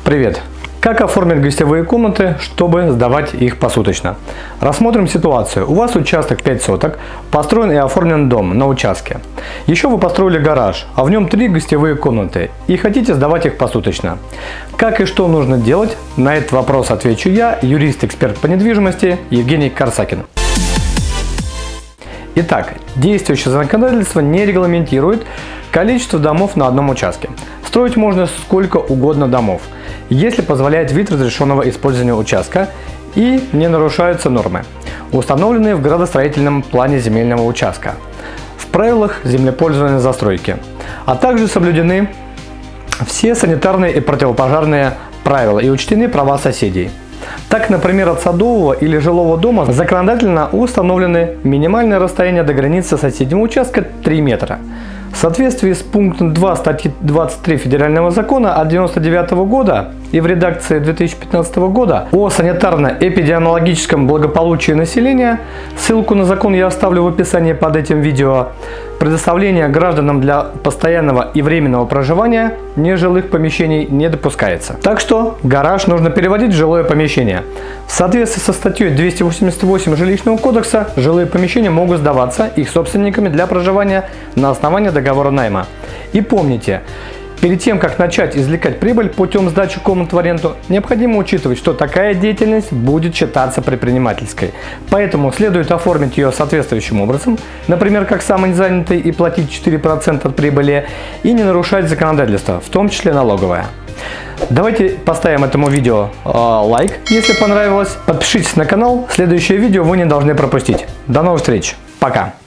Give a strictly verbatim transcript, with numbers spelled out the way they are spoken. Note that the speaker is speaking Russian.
Привет! Как оформить гостевые комнаты, чтобы сдавать их посуточно? Рассмотрим ситуацию. У вас участок пять соток, построен и оформлен дом на участке. Еще вы построили гараж, а в нем три гостевые комнаты и хотите сдавать их посуточно. Как и что нужно делать? На этот вопрос отвечу я, юрист-эксперт по недвижимости Евгений Корсакин. Итак, действующее законодательство не регламентирует количество домов на одном участке. Строить можно сколько угодно домов, если позволяет вид разрешенного использования участка и не нарушаются нормы, установленные в градостроительном плане земельного участка, в правилах землепользования застройки, а также соблюдены все санитарные и противопожарные правила и учтены права соседей. Так, например, от садового или жилого дома законодательно установлены минимальное расстояние до границы соседнего участка три метра. В соответствии с пунктом два статьи двадцать три Федерального закона от девяносто девятого года и в редакции две тысячи пятнадцатого года о санитарно-эпидемиологическом благополучии населения, ссылку на закон я оставлю в описании под этим видео, предоставление гражданам для постоянного и временного проживания нежилых помещений не допускается. Так что гараж нужно переводить в жилое помещение. В соответствии со статьей двести восемьдесят восемь Жилищного кодекса жилые помещения могут сдаваться их собственниками для проживания на основании договора найма. И помните, перед тем, как начать извлекать прибыль путем сдачи комнат в аренду, необходимо учитывать, что такая деятельность будет считаться предпринимательской. Поэтому следует оформить ее соответствующим образом, например, как самозанятый и платить четыре процента от прибыли, и не нарушать законодательство, в том числе налоговое. Давайте поставим этому видео э, лайк, если понравилось. Подпишитесь на канал, следующее видео вы не должны пропустить. До новых встреч, пока!